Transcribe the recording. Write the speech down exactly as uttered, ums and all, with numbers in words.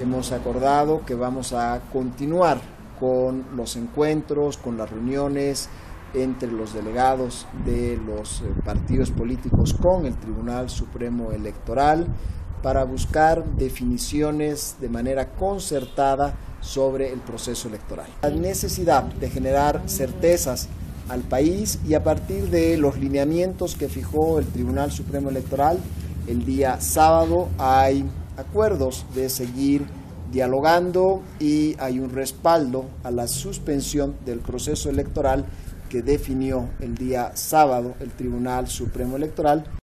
hemos acordado que vamos a continuar con los encuentros, con las reuniones entre los delegados de los partidos políticos con el Tribunal Supremo Electoral para buscar definiciones de manera concertada sobre el proceso electoral. La necesidad de generar certezas al país y a partir de los lineamientos que fijó el Tribunal Supremo Electoral el día sábado hay acuerdos de seguir dialogando y hay un respaldo a la suspensión del proceso electoral que definió el día sábado el Tribunal Supremo Electoral.